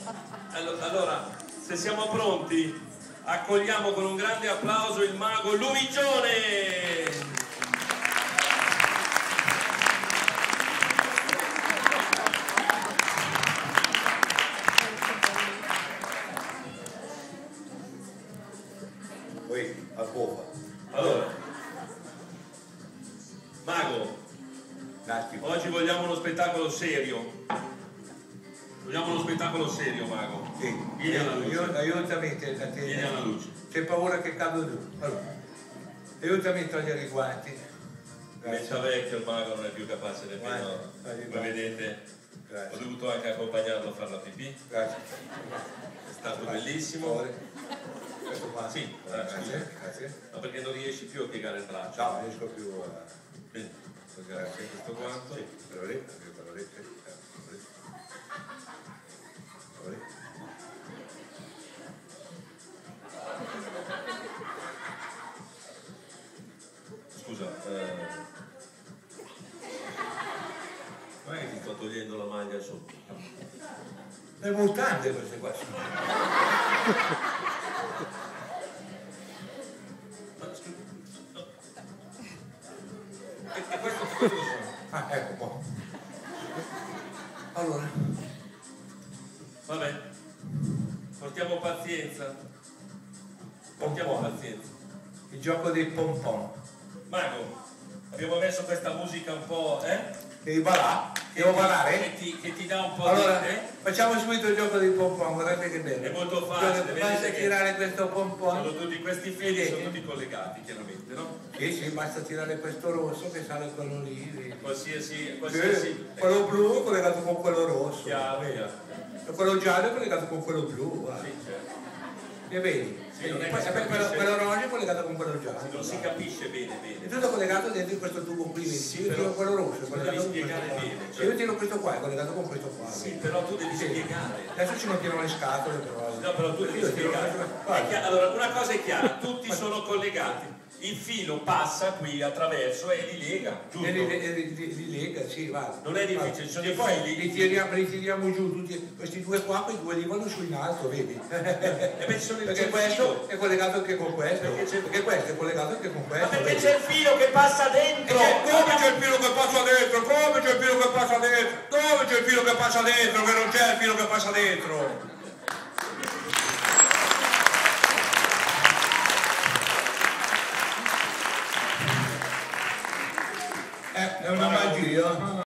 Allora, se siamo pronti, accogliamo con un grande applauso il mago Lumigione! Allora, mago, oggi vogliamo uno spettacolo serio. Vogliamo uno spettacolo serio, mago. sì. Vieni alla luce. Aiutami, Vieni alla luce. c'è paura che cado giù. Allora, aiutami a togliere i guanti. Metta vecchio, il mago non è più capace nemmeno. Come vedete, ho dovuto anche accompagnarlo a fare la pipì. Grazie. È stato bellissimo. Questo qua. Sì, grazie. ma perché non riesci più a piegare il braccio? No, non riesco più a... Bene. Grazie, questo guanto. Sì, quello lì. Scusa, non è che ti sto togliendo la maglia sotto? Le mutande queste qua. E questo sono? Ah, ecco qua. Allora. Vabbè, portiamo pazienza. Portiamo pazienza. Il gioco dei pompon. Mago, abbiamo messo questa musica un po', Devi ballare? Devo ballare? Che ti dà un po' Allora, di... facciamo subito il gioco dei pompon, guardate che bello. È molto facile, Basta vedete tirare questo pompon. sono tutti questi fili, sono tutti collegati, chiaramente, no? Sì, basta tirare questo rosso che sale quello lì. Vedi? Qualsiasi... Quello blu collegato con quello rosso. Chiaro, vedi? chiaro. E quello giallo è collegato con quello blu, guarda. Sì, certo. E vedi? Sì, non è E che poi si capisce. quello rosso è collegato con quello giallo. Non si capisce bene, È bene. tutto collegato dentro in questo tubo qui, vedi? Sì, Io però tiro quello rosso, è lo collegato devi con questo spiegare qua. bene, cioè. E io tiro questo qua, è collegato con questo qua. Sì, vedi? però tu devi Sì. spiegare. Adesso ci mettiamo le scatole però. No, però tu devi spiegare. Allora, una cosa è chiara, tutti sono collegati. Il filo passa qui attraverso e li lega, giusto? E li lega, sì, va. Non è difficile, ci sono E i poi fili. li tiriamo giù tutti, questi due qua, quei due lì vanno su in alto, vedi? E beh, ci sono Perché questo è collegato anche con questo, perché questo è collegato anche con questo. Ma perché vedi? c'è il filo che passa dentro? Come c'è il filo che passa dentro? Come c'è il filo che passa dentro? Dove c'è il filo che passa dentro? Che non c'è il filo che passa dentro? È una magia.